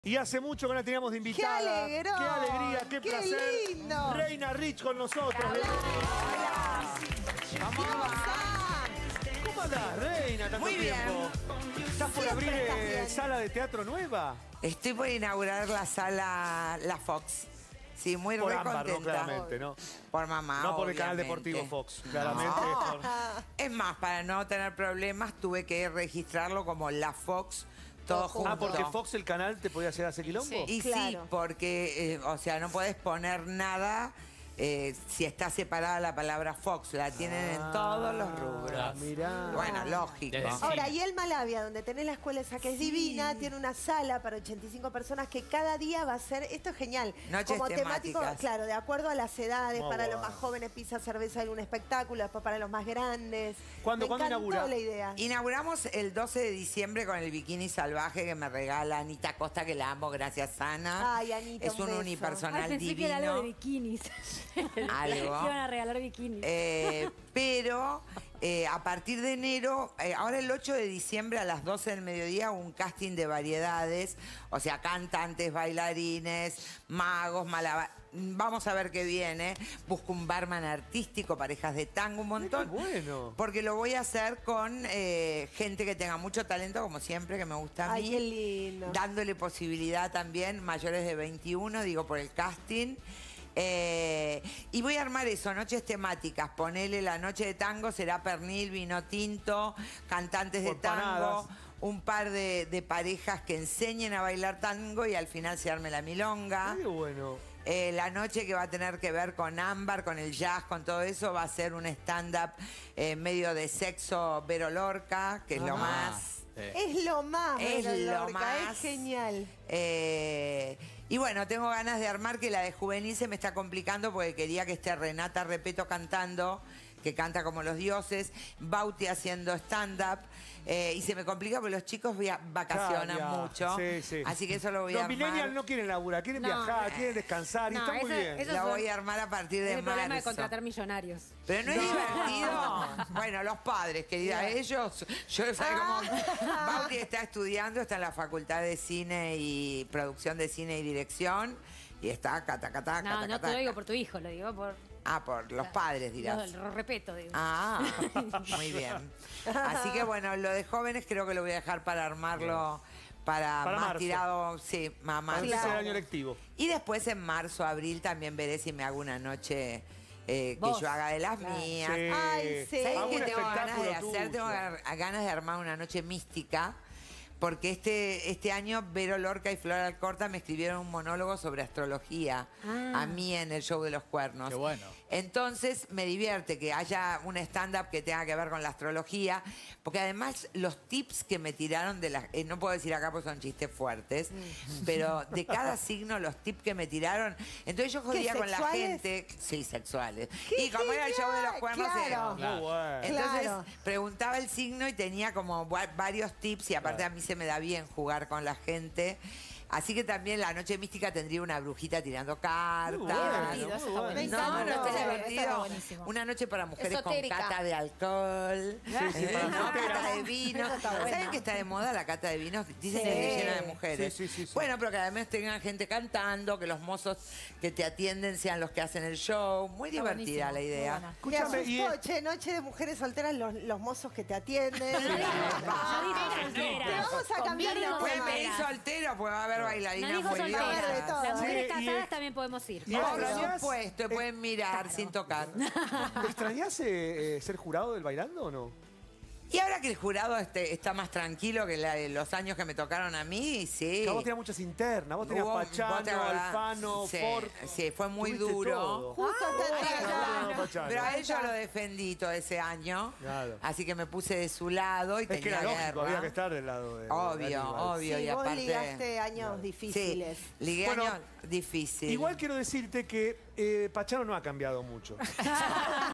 Y hace mucho que no la teníamos de invitada. ¡Qué alegrón! ¡Qué alegría! ¡Qué placer! Lindo! Reina Rich con nosotros. Hola. Vamos. ¿Cómo andás, Reina? Tanto Muy bien. tiempo. ¿Estás por Siempre abrir estás bien. sala de teatro nueva? Estoy por inaugurar la sala La Fox. Sí, muy Por re Ámbar, ¿no? contenta. Claramente, ¿no? Por mamá, No por el canal obviamente. deportivo Fox, claramente. No. Es más, para no tener problemas, tuve que registrarlo como La Fox, todo junto. Ah, porque Fox, el canal, te podía hacer hacer quilombo. Sí. Y Claro. sí, porque, o sea, no podés poner nada si está separada la palabra Fox. La tienen en todos los rubros. Mirá. Bueno, lógico. Ahora, y el Malavia, donde tenés la escuela esa que es divina, tiene una sala para 85 personas que cada día va a ser, esto es genial, Noches como temático, temáticas. claro, de acuerdo a las edades, Muy para bueno. los más jóvenes pizza, cerveza, algún espectáculo, después para los más grandes. ¿Cuándo Me encantó inaugura? la idea. Inauguramos el 12 de diciembre con el bikini salvaje que me regala Anita Costa, que la amo, gracias Ana. Ay, Anita, es un un beso. unipersonal Ay, pensé divino. que era algo de bikinis. Algo. Iban a regalar bikinis. Pero a partir de enero, ahora el 8 de diciembre a las 12 del mediodía, un casting de variedades, o sea, cantantes, bailarines, magos, vamos a ver qué viene. Busco un barman artístico, parejas de tango, un montón. Qué bueno. Porque lo voy a hacer con gente que tenga mucho talento, como siempre, que me gusta a mí. Ay, qué lindo. Dándole posibilidad también, mayores de 21, digo, por el casting. Y voy a armar eso, noches temáticas. Ponele la noche de tango, será pernil, vino tinto, cantantes de Por tango, panadas. un par de parejas que enseñen a bailar tango y al final se arme la milonga. Qué bueno. La noche que va a tener que ver con Ámbar, con el jazz, con todo eso, va a ser un stand-up medio de sexo Vero Lorca, que es lo más. Es lo más, Es Vero lo Lorca, más. es genial. Y bueno, tengo ganas de armar, que la de juvenil se me está complicando porque quería que esté Renata Repeto cantando, que canta como los dioses, Bauti haciendo stand-up, y se me complica porque los chicos vacacionan Claro, mucho, sí, sí. así que eso lo voy a Los armar. millennials no quieren laburar, quieren No, viajar, quieren descansar y no, está muy eso- bien. eso- Lo voy a armar a partir de Es el problema de marzo. contratar millonarios. Pero no es divertido. Bueno, los padres, querida, ellos, yo sé cómo. Bauti está estudiando, está en la Facultad de Cine y Producción de Cine y Dirección. Y está catacatá, No, no te lo digo por tu hijo, lo digo por... Ah, por los padres, dirás. Lo respeto, digo. Ah, muy bien. Así que bueno, lo de jóvenes creo que lo voy a dejar para armarlo para más marzo. tirado, sí, más Antes marzo. del año lectivo. Y después en marzo, abril también veré si me hago una noche que Vos. yo haga de las mías. Sí. Ay, sí. ¿Sabes Algún qué tengo ganas de espectáculo hacer? Tengo tuyo. ganas de armar una noche mística. Porque este año Vero Lorca y Flora Alcorta me escribieron un monólogo sobre astrología a mí en el show de los cuernos. Qué bueno. Entonces me divierte que haya un stand-up que tenga que ver con la astrología, porque además los tips que me tiraron de las... no puedo decir acá porque son chistes fuertes, pero de cada signo los tips que me tiraron... Entonces yo jodía con la sexuales? gente... Sí, sexuales. ¡Qué Y como era el show de los genial! cuernos... Claro. Muy bueno. Entonces Claro. preguntaba el signo y tenía como varios tips y aparte a mí se me da bien jugar con la gente. Así que también la noche mística tendría una brujita tirando cartas. Muy bueno, divertido, muy eso está bueno. bueno. Me No, encanta. no está Eso está divertido. buenísimo. Una noche para mujeres Esotérica. con cata de alcohol. sí, para No, solteras. cata de vino. Eso está bueno. ¿Saben que está de moda la cata de vinos? Dicen Sí. que es llena de mujeres. Sí, sí, sí, sí. Bueno, pero que además tengan gente cantando, que los mozos que te atienden sean los que hacen el show. Muy Está divertida buenísimo, la muy idea. buena. Escúchame, Me y asustó, che, noche de mujeres solteras, los mozos que te atienden. Yo dije soltera. Te vamos a cambiar de Conmigo Pueden tema. pedir soltero, pues va a haber No bailarinas dijo muy soltera. de todo. Las mujeres Sí, y- casadas también podemos ir. y- Por ¿Extrañas? supuesto, pueden mirar sin tocar. ¿Extrañás ser jurado del bailando o no? Y ahora que el jurado está más tranquilo que los años que me tocaron a mí, sí. Que vos tenías muchas internas, vos tenías Hubo- vos te Pachano, acordás. Alfano, Sí, Ford. sí, fue muy Tuviste duro. todo. Justo hasta el día Pachano, de- Pachano. Pero a ellos lo defendí todo ese año. Claro. Así que me puse de su lado y Es que tenía era lógico, guerra. había que estar del lado de Obvio, Aníbal. obvio. Sí, y vos aparte. ligaste años Sí, difíciles. ligué Bueno, años difíciles. Igual quiero decirte que Pachano no ha cambiado mucho.